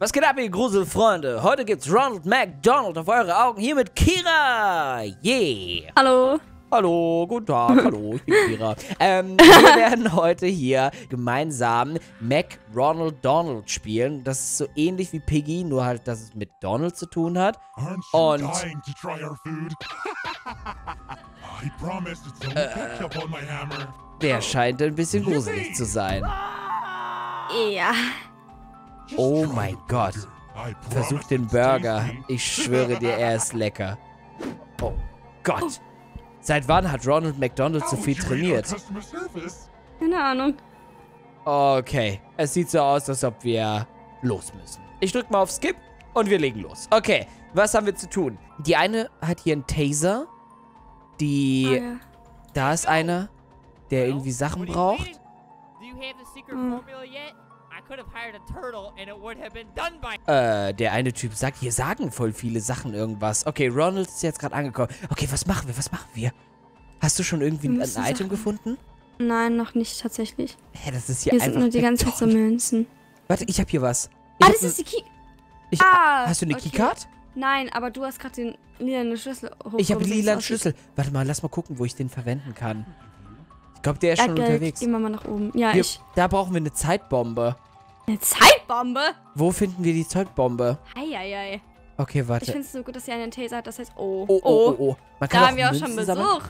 Was geht ab, ihr Gruselfreunde? Heute gibt's Ronald McDonald auf eure Augen hier mit Kira. Yeah. Hallo. Hallo, guten Tag, hallo, ich bin Kira. Wir werden heute hier gemeinsam McRonald spielen. Das ist so ähnlich wie Piggy, nur halt, dass es mit Donald zu tun hat. Und der scheint ein bisschen gruselig zu sein. Ja. Oh mein Gott. Versuch den Burger. Ich schwöre dir, er ist lecker. Oh Gott. Seit wann hat Ronald McDonald so viel trainiert? Keine Ahnung. Okay. Es sieht so aus, als ob wir los müssen. Ich drück mal auf Skip und wir legen los. Okay. Was haben wir zu tun? Die eine hat hier einen Taser. Die... Ja. Da ist einer, der irgendwie Sachen braucht. Der eine Typ sagt, hier sagen voll viele Sachen irgendwas. Okay, Ronald ist jetzt gerade angekommen. Okay, was machen wir? Was machen wir? Hast du schon irgendwie ein Item gefunden? Nein, noch nicht tatsächlich. Hä, das ist hier Hier einfach... sind nur die ganze Zeit so Münzen. Warte, ich hab hier was. Das ist die Key... Hast du eine Keycard? Nein, aber du hast gerade den lilanen Schlüssel hochgehoben. Ich habe einen lilanen Schlüssel. Warte mal, lass mal gucken, wo ich den verwenden kann. Ich glaube, der ist schon unterwegs. Gehen wir mal nach oben. Ja, Da brauchen wir eine Zeitbombe. Eine Zeitbombe? Wo finden wir die Zeitbombe? Eieiei. Okay, warte. Ich finde es so gut, dass sie einen Taser hat. Das heißt, oh. Man kann Da haben wir auch Münzen schon sammeln. Besuch.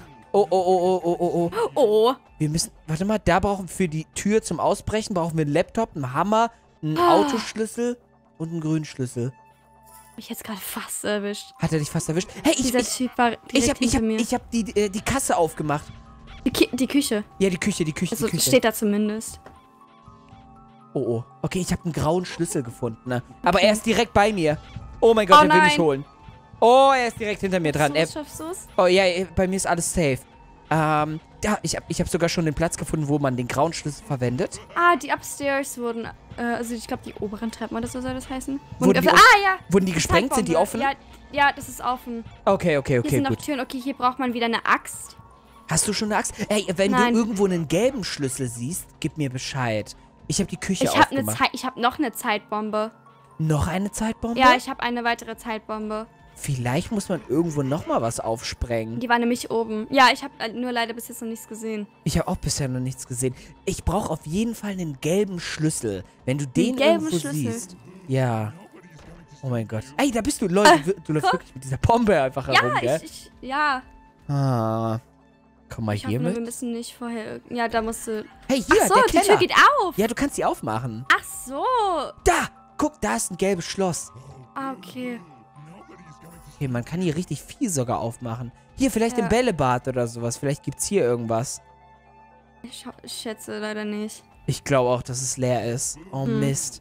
Oh. Wir müssen, warte mal, da brauchen wir für die Tür zum Ausbrechen, brauchen wir einen Laptop, einen Hammer, einen Autoschlüssel und einen grünen Schlüssel. Mich jetzt gerade fast erwischt. Hat er dich fast erwischt? Hey, Dieser Typ war direkt hinter mir. ich hab die Kasse aufgemacht. Die Küche. Ja, die Küche. Also steht da zumindest. Oh. Okay, ich habe einen grauen Schlüssel gefunden, ne? Aber er ist direkt bei mir. Oh mein Gott, er will mich holen. Oh, er ist direkt hinter mir dran. Schaffst du's? Oh ja, bei mir ist alles safe. Ich hab sogar schon den Platz gefunden, wo man den grauen Schlüssel verwendet. Die Upstairs wurden, also ich glaube die oberen Treppen oder so soll das heißen. Wurden die gesprengt? Sind die offen? Ja, das ist offen. Okay, Hier sind gut. noch Türen. Okay, hier braucht man wieder eine Axt. Hast du schon eine Axt? Ey, wenn du irgendwo einen gelben Schlüssel siehst, gib mir Bescheid. Ich habe die Küche aufgemacht. Ich habe noch eine Zeitbombe. Noch eine Zeitbombe? Ja, ich habe eine weitere Zeitbombe. Vielleicht muss man irgendwo nochmal was aufsprengen. Die war nämlich oben. Ja, ich habe nur leider bis jetzt noch nichts gesehen. Ich habe auch bisher noch nichts gesehen. Ich brauche auf jeden Fall einen gelben Schlüssel. Wenn du den irgendwo siehst. Ja. Oh mein Gott. Ey, da bist du. Leute, du läufst wirklich mit dieser Bombe einfach herum, gell? Ja. Komm mal hier mit. Wir müssen nicht vorher... Ja, da musst du... Hey, hier, ach so, der Keller. die Tür geht auf. Ja, du kannst sie aufmachen. Ach so. Da! Guck, da ist ein gelbes Schloss. Okay. Okay, man kann hier richtig viel sogar aufmachen. Hier, vielleicht im Bällebad oder sowas. Vielleicht gibt's hier irgendwas. Ich schätze leider nicht. Ich glaube auch, dass es leer ist. Oh, Mist.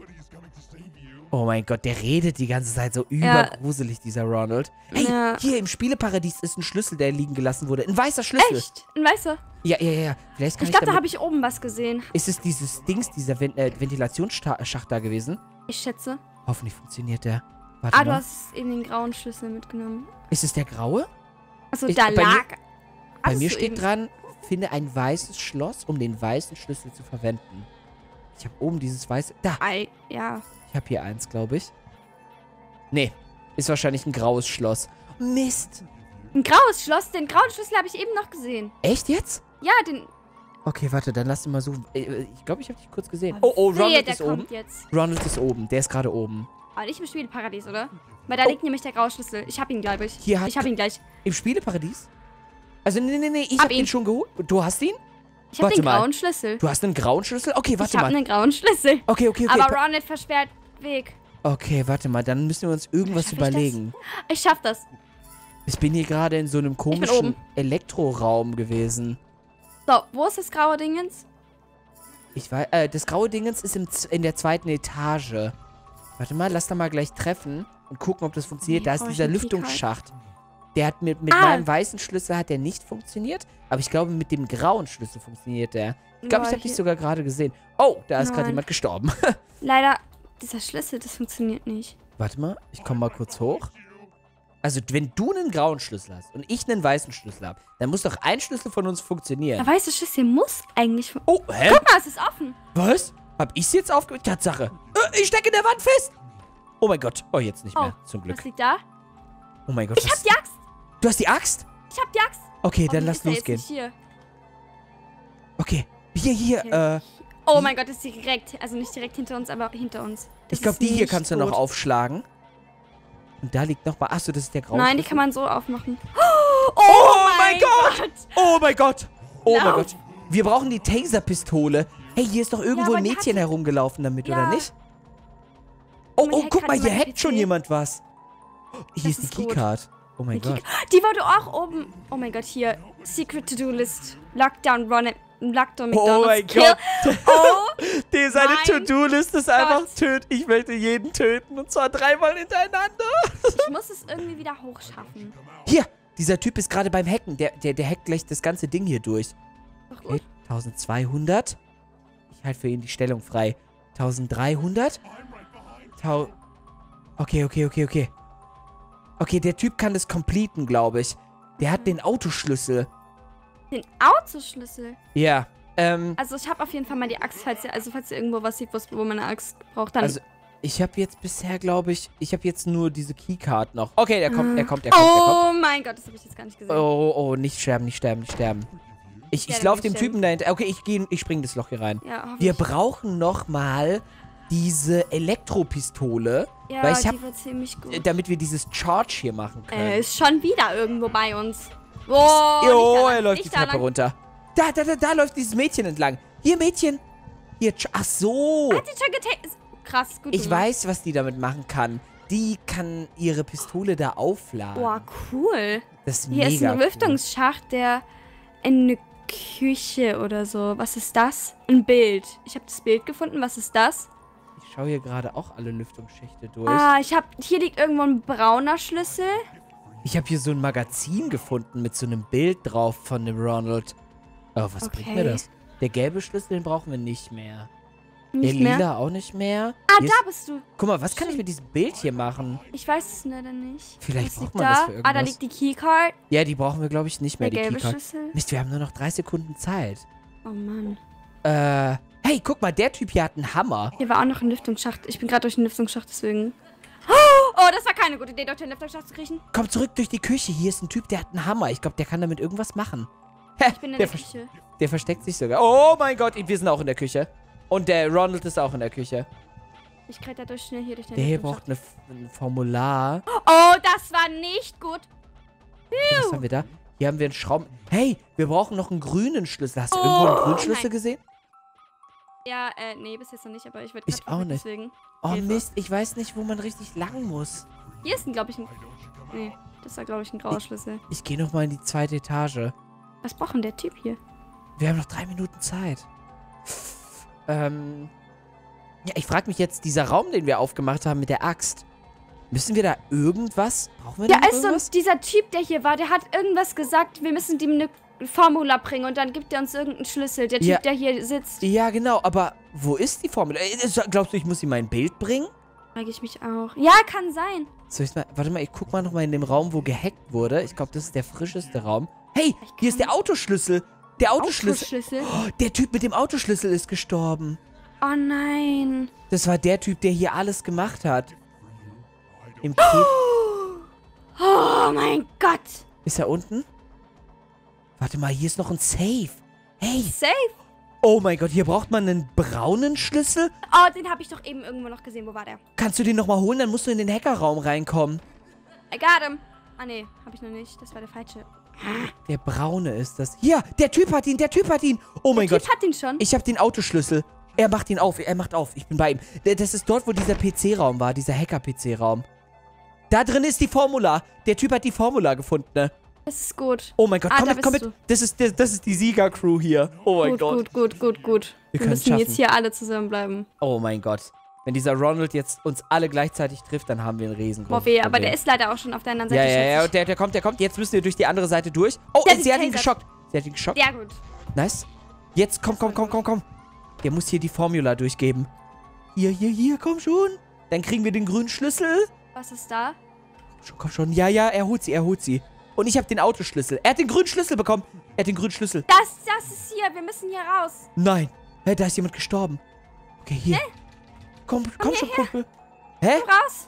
Oh mein Gott, der redet die ganze Zeit so übergruselig, dieser Ronald. Hey, hier im Spieleparadies ist ein Schlüssel, der liegen gelassen wurde. Ein weißer Schlüssel. Echt? Ein weißer? Ja. Vielleicht kann ich glaube, da habe ich oben was gesehen. Ist es dieses Dings, dieser Ventilationsschacht da gewesen? Ich schätze. Hoffentlich funktioniert der. Warte mal. Du hast eben den grauen Schlüssel mitgenommen. Ist es der graue? Also da lag... Bei mir steht dran, finde ein weißes Schloss, um den weißen Schlüssel zu verwenden. Ich habe oben dieses weiße... Da! Ja. Ich habe hier eins, glaube ich. Nee, ist wahrscheinlich ein graues Schloss. Mist! Ein graues Schloss? Den grauen Schlüssel habe ich eben noch gesehen. Echt jetzt? Ja, den... Okay, warte, dann lass ihn mal suchen. Ich glaube, ich habe dich kurz gesehen. Oh, Ronald ist oben. Ronald ist oben, der ist gerade oben. Aber nicht im Spieleparadies, oder? Weil da liegt nämlich der graue Schlüssel. Ich habe ihn, glaube ich. Ich habe ihn gleich. Im Spieleparadies? Also, nee, ich habe ihn schon geholt. Du hast ihn? Ich habe den grauen Schlüssel. Du hast einen grauen Schlüssel? Okay, warte mal. Ich habe einen grauen Schlüssel. Okay. Aber Ronald versperrt Weg. Okay, warte mal, dann müssen wir uns irgendwas überlegen. Ich schaff das. Ich bin hier gerade in so einem komischen Elektroraum gewesen. So, wo ist das graue Dingens? Ich weiß, das graue Dingens ist in der 2. Etage. Warte mal, lass da mal gleich treffen und gucken, ob das funktioniert. Da ist dieser Lüftungsschacht. Der hat mit meinem weißen Schlüssel hat der nicht funktioniert, aber ich glaube, mit dem grauen Schlüssel funktioniert der. Ich glaube, ich habe dich sogar gerade gesehen. Oh, da ist gerade jemand gestorben. Leider, dieser Schlüssel, das funktioniert nicht. Warte mal, ich komme mal kurz hoch. Also, wenn du einen grauen Schlüssel hast und ich einen weißen Schlüssel habe, dann muss doch ein Schlüssel von uns funktionieren. Der weiße Schlüssel muss eigentlich Oh, hä? Guck mal, es ist offen. Was? Hab ich's jetzt aufgemacht? Tatsache. Ich stecke in der Wand fest. Oh mein Gott. Oh, jetzt nicht mehr. Zum Glück. Was liegt da? Oh mein Gott. Ich hab die Axt. Du hast die Axt? Ich hab die Axt. Okay, dann lass losgehen. Hier. Okay. Hier. Oh mein Gott, ist direkt, also nicht direkt hinter uns, aber hinter uns. Ich glaube, die hier kannst du noch aufschlagen. Und da liegt noch mal. Achso, das ist der graue. Nein, die kann man so aufmachen. Oh mein Gott! Oh mein Gott! Oh mein Gott. Wir brauchen die Taser-Pistole. Hey, hier ist doch irgendwo ein Mädchen herumgelaufen damit, oder nicht? Oh, guck mal, hier hackt schon jemand was. Hier ist die Keycard. Oh mein Gott. Die war doch auch oben. Oh mein Gott, hier. Secret To-Do-List. Lockdown, Run, Lockdown, McDonald's. Oh mein Kill. Gott. Seine To-Do-List ist einfach töten. Ich möchte jeden töten. Und zwar 3-mal hintereinander. Ich muss es irgendwie wieder hochschaffen. Hier, dieser Typ ist gerade beim Hacken. Der hackt gleich das ganze Ding hier durch. Okay, 1200. Ich halte für ihn die Stellung frei. 1300. Okay. Okay, der Typ kann das completen, glaube ich. Der hat den Autoschlüssel. Den Autoschlüssel? Ja. Also ich habe auf jeden Fall mal die Axt, falls ihr irgendwo was seht, wo man eine Axt braucht, dann... Also ich habe jetzt bisher, glaube ich, habe nur diese Keycard noch. Okay, er kommt. Oh mein Gott, das habe ich jetzt gar nicht gesehen. Oh, nicht sterben. Ich laufe dem Typen dahinter. Okay, ich springe das Loch hier rein. Ja, wir brauchen noch mal diese Elektropistole. Ja, weil die wird ziemlich gut. Damit wir dieses Charge hier machen können. Ist schon wieder irgendwo bei uns. Oh, er läuft die Treppe runter. Da läuft dieses Mädchen entlang. Hier, Mädchen. Hier, ach so. Hat die schon getastet? Krass, gut. Ich weiß, was die damit machen kann. Die kann ihre Pistole da aufladen. Boah, cool. Das ist mega Hier ist ein Lüftungsschacht, der in eine Küche oder so. Was ist das? Ein Bild. Ich habe das Bild gefunden. Was ist das? Ich schaue hier gerade auch alle Lüftungsschächte durch. Hier liegt irgendwo ein brauner Schlüssel. Ich habe hier so ein Magazin gefunden mit so einem Bild drauf von dem Ronald. Oh, was bringt mir das? Der gelbe Schlüssel, den brauchen wir nicht mehr. Der lila auch nicht mehr. Da bist du. Guck mal, was kann ich mit diesem Bild hier machen? Ich weiß es leider nicht. Vielleicht braucht man das für irgendwas. Da liegt die Keycard. Ja, die brauchen wir, glaube ich, nicht mehr, die gelbe Keycard. Schlüssel. Mist, wir haben nur noch 3 Sekunden Zeit. Oh Mann. Hey, guck mal, der Typ hier hat einen Hammer. Hier war auch noch ein Lüftungsschacht. Ich bin gerade durch den Lüftungsschacht, deswegen... Oh, das war keine gute Idee, durch den Lüftungsschacht zu kriechen. Komm zurück durch die Küche. Hier ist ein Typ, der hat einen Hammer. Ich glaube, der kann damit irgendwas machen. Ich bin in der Küche. Der versteckt sich sogar. Oh mein Gott, wir sind auch in der Küche. Und der Ronald ist auch in der Küche. Ich krieg da schnell hier durch den Der hier braucht ein Formular. Oh, das war nicht gut. Was haben wir da? Hier haben wir einen Schrauben... Hey, wir brauchen noch einen grünen Schlüssel. Hast du irgendwo einen grünen Schlüssel gesehen? Ja, nee, bis jetzt noch nicht, aber ich würde Ich auch nicht. Deswegen. Oh Mist, ich weiß nicht, wo man richtig lang muss. Hier ist glaube ich, ein... Nee, das war, glaube ich, ein grauer Schlüssel. Ich gehe noch mal in die 2. Etage. Was braucht denn der Typ hier? Wir haben noch 3 Minuten Zeit. Ja, ich frage mich jetzt, dieser Raum, den wir aufgemacht haben mit der Axt, müssen wir da irgendwas? Brauchen wir da irgendwas? Also dieser Typ, der hier war, der hat irgendwas gesagt, wir müssen dem eine Formula bringen und dann gibt er uns irgendeinen Schlüssel. Der Typ, der hier sitzt. Ja, genau, aber wo ist die Formel? Glaubst du, ich muss ihm mein Bild bringen? Frage ich mich auch. Ja, kann sein. Soll ich mal, warte mal, ich guck mal nochmal in dem Raum, wo gehackt wurde. Ich glaube, das ist der frischeste Raum. Hey, hier ist der Autoschlüssel. Der Autoschlüssel. Oh, der Typ mit dem Autoschlüssel ist gestorben. Oh nein. Das war der Typ, der hier alles gemacht hat. Im Oh mein Gott. Ist er unten? Warte mal, hier ist noch ein Safe. Hey. Safe? Oh mein Gott, hier braucht man einen braunen Schlüssel? Oh, den habe ich doch eben irgendwo noch gesehen. Wo war der? Kannst du den nochmal holen? Dann musst du in den Hackerraum reinkommen. I got him. Ah, nee, habe ich noch nicht. Das war der falsche. Der braune ist das. Hier, der Typ hat ihn, Oh mein Gott. Der Typ hat ihn schon. Ich habe den Autoschlüssel. Er macht ihn auf, Ich bin bei ihm. Das ist dort, wo dieser PC-Raum war, dieser Hacker-PC-Raum. Da drin ist die Formula. Der Typ hat die Formula gefunden, ne? Das ist gut. Oh mein Gott, komm mit. Das ist die Sieger-Crew hier. Oh mein Gott. Gut. Wir müssen jetzt hier alle zusammenbleiben. Oh mein Gott. Wenn dieser Ronald jetzt uns alle gleichzeitig trifft, dann haben wir einen riesengroßen Problem. Aber der ist leider auch schon auf der anderen Seite. Ja, der kommt. Jetzt müssen wir durch die andere Seite durch. Oh, sie hat ihn geschockt. Ja, gut. Nice. Jetzt, komm. Der muss hier die Formula durchgeben. Hier, komm schon. Dann kriegen wir den grünen Schlüssel. Was ist da? Komm schon. Ja, er holt sie. Und ich habe den Autoschlüssel. Er hat den grünen Schlüssel bekommen. Das ist hier. Wir müssen hier raus. Nein. Da ist jemand gestorben. Okay, hier. Komm schon, Kumpel. Hä? Komm raus.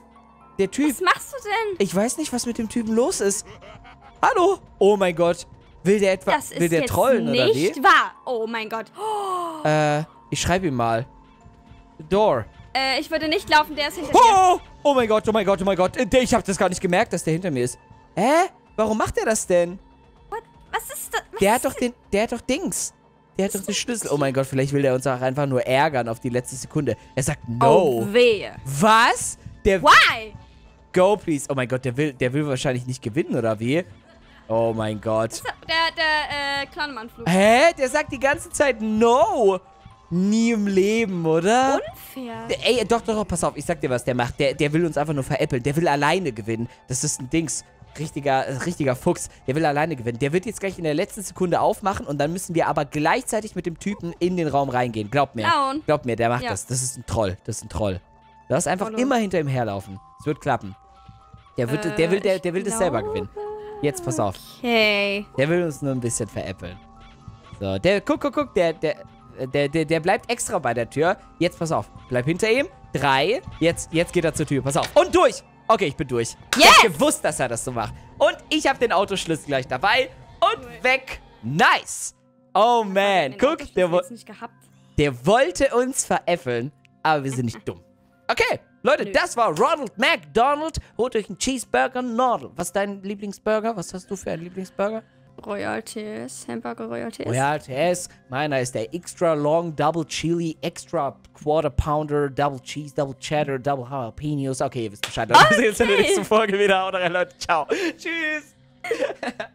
Der Typ. Was machst du denn? Ich weiß nicht, was mit dem Typen los ist. Hallo? Oh mein Gott. Will der etwa... Das ist will der jetzt trollen, oder wie? nicht wahr. Oh mein Gott. Oh. Ich schreibe ihm mal. Door. Ich würde nicht laufen, der ist hinter dir. Oh! Oh mein Gott, oh mein Gott, oh mein Gott. Ich habe das gar nicht gemerkt, dass der hinter mir ist. Hä? Warum macht er das denn? What? Was ist das? Der hat doch Dings. Der hat doch den Schlüssel. Oh mein Gott, vielleicht will der uns auch einfach nur ärgern auf die letzte Sekunde. Er sagt no. Oh, wehe. Was? Why? Go, please. Oh mein Gott, der will wahrscheinlich nicht gewinnen, oder wie? Oh mein Gott. Der Clownmann-Flug. Hä? Der sagt die ganze Zeit no. Nie im Leben, oder? Unfair. Ey, doch, pass auf. Ich sag dir, was der macht. Der will uns einfach nur veräppeln. Der will alleine gewinnen. Das ist ein Dings. Richtiger Fuchs. Der will alleine gewinnen. Der wird jetzt gleich in der letzten Sekunde aufmachen und dann müssen wir aber gleichzeitig mit dem Typen in den Raum reingehen. Glaub mir. Clown. Glaub mir, der macht das. Das ist ein Troll. Du darfst einfach immer hinter ihm herlaufen. Es wird klappen. Der will das selber gewinnen. Jetzt pass auf. Okay. Der will uns nur ein bisschen veräppeln. So, guck, der bleibt extra bei der Tür. Jetzt pass auf. Bleib hinter ihm. 3. Jetzt geht er zur Tür. Pass auf. Und durch. Okay, ich bin durch. Yes! Ich hab gewusst, dass er das so macht. Und ich habe den Autoschlüssel gleich dabei. Und weg. Nice. Oh man. Guck, der wollte uns veräpfeln. Aber wir sind nicht dumm. Okay, Leute, das war Ronald McDonald. Holt euch einen Cheeseburger Nordel. Was ist dein Lieblingsburger? Was hast du für einen Lieblingsburger? Royal TS. Hamburger Royal TS. Royal TS. Meiner ist der Extra Long Double Chili, Extra Quarter Pounder, Double Cheese, Double Cheddar, Double Jalapenos. Okay, ihr wisst Bescheid. Leute, wir sehen uns in der nächsten Folge wieder. Haut rein, Leute. Ciao. Tschüss.